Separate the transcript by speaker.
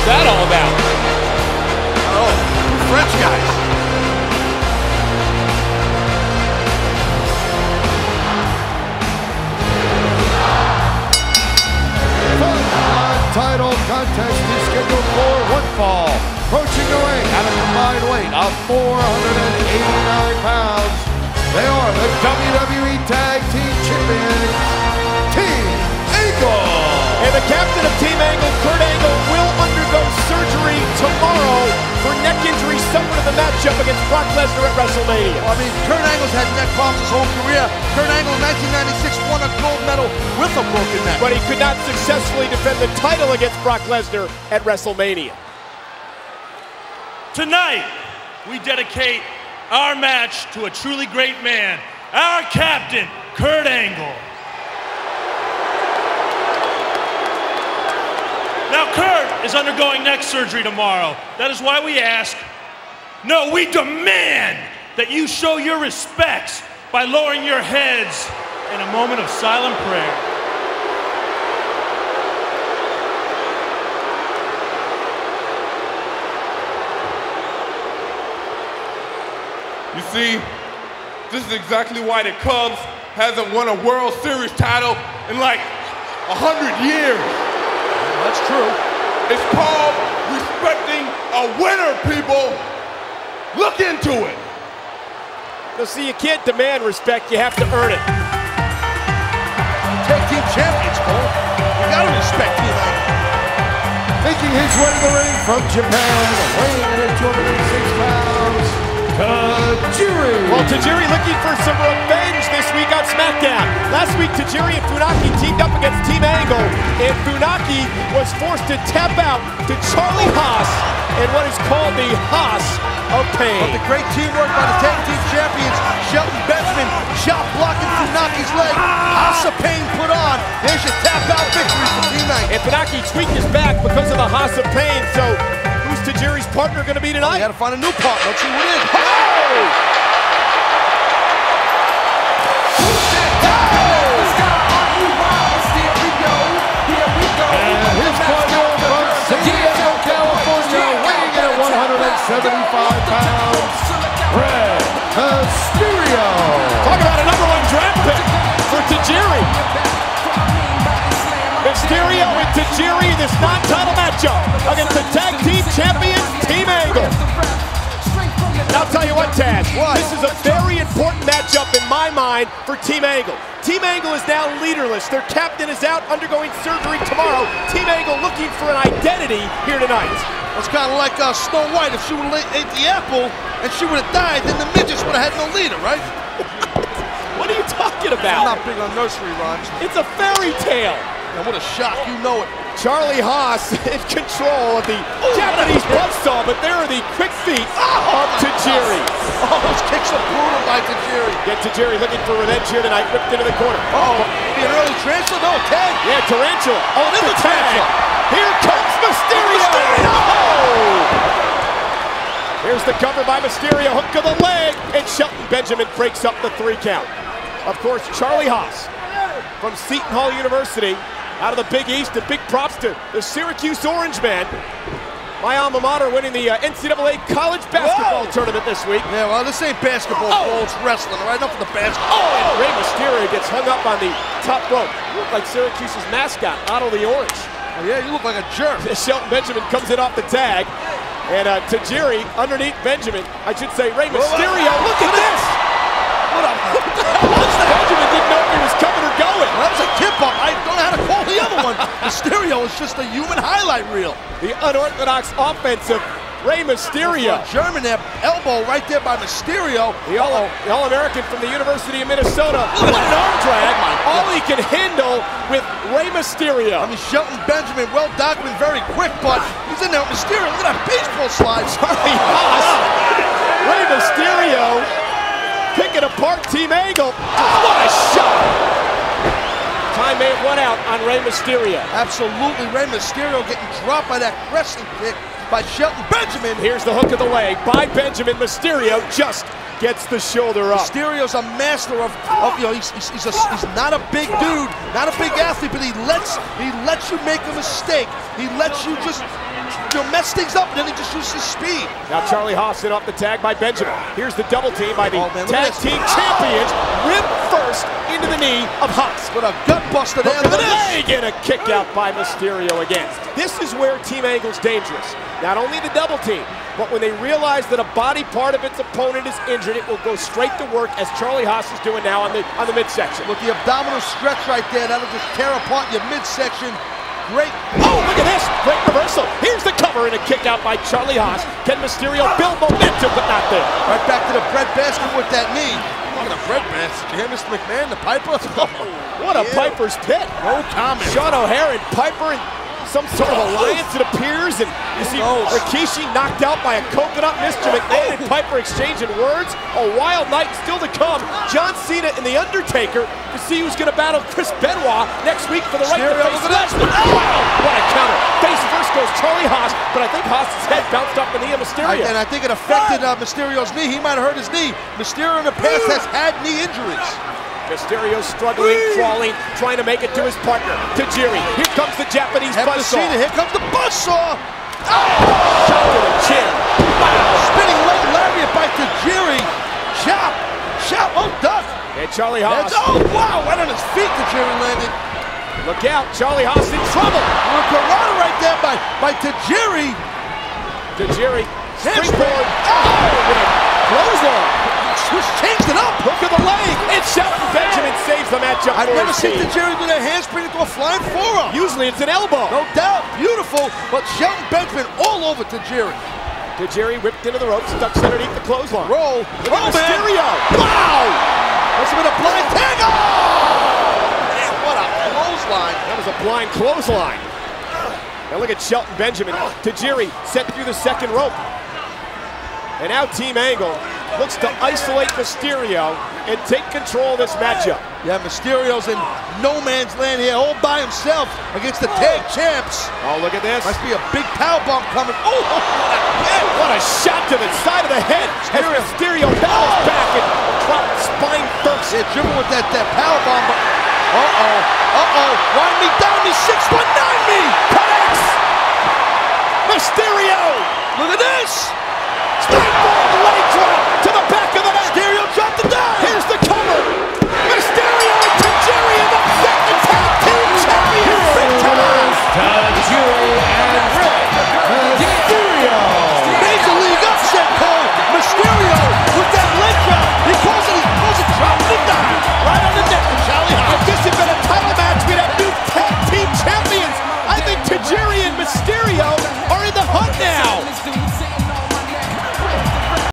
Speaker 1: What's that all about?
Speaker 2: Oh, French guys.
Speaker 3: Title contest is scheduled for one fall. Approaching the ring at a combined weight of 489 pounds. They are the WWE Tag Team Champions, Team Angle.
Speaker 1: And the captain of Team Angle, Kurt Angle, will undergo surgery tomorrow for neck injury suffered in the matchup against Brock Lesnar at WrestleMania.
Speaker 2: Well, I mean, Kurt Angle's had neck problems his whole career. Kurt Angle in 1996 won a gold medal with a broken neck.
Speaker 1: But he could not successfully defend the title against Brock Lesnar at WrestleMania.
Speaker 4: Tonight, we dedicate our match to a truly great man, our captain, Kurt Angle. Now, Kurt is undergoing neck surgery tomorrow. That is why we ask, no, we demand that you show your respects by lowering your heads in a moment of silent prayer.
Speaker 5: You see, this is exactly why the Cubs hasn't won a World Series title in like 100 years.
Speaker 2: That's true.
Speaker 5: It's called respecting a winner, people. Look into it.
Speaker 1: Now, see, you can't demand respect, you have to earn it.
Speaker 2: Tag team champions, Cole. You gotta respect Team Angle.
Speaker 3: Making his way to the ring from Japan, weighing in at 206 pounds, Tajiri.
Speaker 1: Well, Tajiri looking for some revenge this week on SmackDown. Last week, Tajiri and Funaki teamed up against Team Angle, and Funaki was forced to tap out to Charlie Haas in what is called the Haas of Pain.
Speaker 2: But the great teamwork by the tag team champions, Shelton Benjamin, shot blocking Funaki's leg. Haas of Pain put on. There's your tap out victory for Team Angle.
Speaker 1: And Funaki tweaked his back because of the Haas of Pain, so who's Tajiri's partner going to be tonight?
Speaker 2: You gotta find a new partner. Let's see who it is.
Speaker 1: Oh!
Speaker 3: And his partner from San Diego, California, weighing in at 175 pounds, Mysterio.
Speaker 1: Talk about a #1 draft pick for Tajiri. Mysterio and Tajiri in this non-title matchup against the tag team champions, Team Angle. And I'll tell you what, Taz, this is a very important matchup in my mind for Team Angle. Team Angle is now leaderless. Their captain is out undergoing surgery tomorrow. Team Angle looking for an identity here tonight.
Speaker 2: It's kind of like Snow White. If she would have ate the apple and she would have died, then the midgets would have had no leader, right?
Speaker 1: What are you talking
Speaker 2: I'm
Speaker 1: about?
Speaker 2: not big on nursery rhymes.
Speaker 1: It's a fairy tale.
Speaker 2: And what a shock, you know it.
Speaker 1: Charlie Haas in control of the Japanese buzzsaw, but there are the quick feet of Tajiri.
Speaker 2: Oh, those kicks are brutal by Tajiri.
Speaker 1: Get Tajiri looking for revenge here tonight, whipped into the corner.
Speaker 2: Oh, an early transfer? No, tag.
Speaker 1: Yeah, Tarantula.
Speaker 2: Oh, it is
Speaker 1: the
Speaker 2: a
Speaker 1: tag.
Speaker 2: tarantula.
Speaker 1: Here comes Mysterio. Here's the cover by Mysterio, hook of the leg, and Shelton Benjamin breaks up the 3 count. Of course, Charlie Haas from Seton Hall University, out of the Big East, and big props to the Syracuse Orange Man. My alma mater winning the NCAA college basketball tournament this week.
Speaker 2: Yeah, well, this ain't basketball, Cole, it's wrestling, all right? Enough of the basketball.
Speaker 1: Oh, and Rey Mysterio gets hung up on the top rope. You look like Syracuse's mascot, Otto the Orange.
Speaker 2: Oh, yeah, you look like a jerk.
Speaker 1: Shelton Benjamin comes in off the tag. And Tajiri underneath Benjamin. I should say Rey Mysterio. Look at this!
Speaker 2: What the hell was that?
Speaker 1: Benjamin didn't know if he was coming or going.
Speaker 2: Well, that was a tip-up. I don't know how to call the other one. Mysterio is just a human highlight reel.
Speaker 1: The unorthodox offensive Rey Mysterio.
Speaker 2: German there, elbow right there by Mysterio.
Speaker 1: The All-American from the University of Minnesota. What an arm drag. All he can handle with Rey Mysterio.
Speaker 2: I mean, Shelton Benjamin, well documented, very quick, but he's in there with Mysterio. Look at that baseball slide.
Speaker 1: Charlie Haas. Rey Mysterio picking apart Team Angle. What a shot. Time may have run out on Rey Mysterio.
Speaker 2: Absolutely, Rey Mysterio getting dropped by that wrestling kick by Shelton Benjamin.
Speaker 1: Here's the hook of the leg by Benjamin. Mysterio just gets the shoulder up.
Speaker 2: Mysterio's a master of you know, he's not a big dude, not a big athlete, but he lets you make a mistake. He lets you just mess things up, and then he just uses his speed.
Speaker 1: Now Charlie Haas off the tag by Benjamin. Here's the double team by the tag team champions. Rib first into the knee of Haas.
Speaker 2: With a gut buster there.
Speaker 1: Look at the leg and a kick out by Mysterio again. This is where Team Angle's dangerous. Not only the double team, but when they realize that a body part of its opponent is injured, it will go straight to work, as Charlie Haas is doing now on the midsection.
Speaker 2: With the abdominal stretch right there, that'll just tear apart your midsection. Great.
Speaker 1: Oh, look at this. Great reversal. Here's the cover and a kick out by Charlie Haas. Can Mysterio build momentum, but not there.
Speaker 2: Right back to the bread basket with that knee. Look at the bread basket. Did you hear Mr. McMahon, the Piper?
Speaker 1: What a Piper's pit.
Speaker 2: No comment.
Speaker 1: Sean O'Haire and Piper and some sort of alliance, it appears, and you see Rikishi knocked out by a coconut. Mr. McMahon and Piper exchanging words. A wild night still to come. John Cena and The Undertaker to see who's going to battle Chris Benoit next week for the right to face Lesnar. Wow, what a counter. Face first goes Charlie Haas, but I think Haas's head bounced off the knee of Mysterio.
Speaker 2: And I think it affected Mysterio's knee. He might have hurt his knee. Mysterio in the past has had knee injuries.
Speaker 1: Mysterio struggling, crawling, trying to make it to his partner. Tajiri. Here comes the Japanese buzzsaw.
Speaker 2: Here comes the buzzsaw.
Speaker 1: Oh! Shot to the chin. Wow.
Speaker 2: Spinning leg lariat by Tajiri. Chop. Chop. Oh, duck.
Speaker 1: And Charlie Haas.
Speaker 2: Oh, wow. Right on his feet, Tajiri landed.
Speaker 1: Look out. Charlie Haas in trouble.
Speaker 2: Karate right there by Tajiri.
Speaker 1: Tajiri. Springboard. Oh! Clothesline.
Speaker 2: Switch changed it up.
Speaker 1: Look at the leg. It's Shelton Benjamin saves the matchup.
Speaker 2: I've never seen Tajiri do that handspring into a flying forearm.
Speaker 1: Usually it's an elbow.
Speaker 2: No doubt. Beautiful. But Shelton Benjamin all over Tajiri.
Speaker 1: Tajiri whipped into the ropes, stuck underneath the clothesline.
Speaker 2: Roll.
Speaker 1: Mysterio.
Speaker 2: Wow. Must have been a blind tag. Oh! Man, what a clothesline.
Speaker 1: That was a blind clothesline. Now look at Shelton Benjamin. Tajiri set through the second rope. And now Team Angle looks to isolate Mysterio and take control of this matchup.
Speaker 2: Yeah, Mysterio's in no man's land here, all by himself against the tag champs.
Speaker 1: Oh, look at this.
Speaker 2: Must be a big powerbomb coming. Oh,
Speaker 1: what a shot to the side of the head. As Mysterio bounces back and dropped spine first.
Speaker 2: Yeah, dribble with that powerbomb. Uh-oh. Wind me down, me 619 me.